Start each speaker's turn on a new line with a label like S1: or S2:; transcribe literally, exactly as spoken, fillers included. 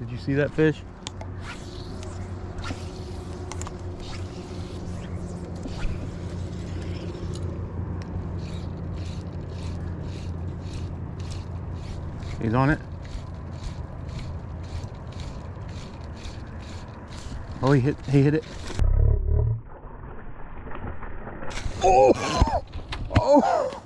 S1: Did you see that fish? He's on it. Oh, he hit, he hit it. Oh! Oh!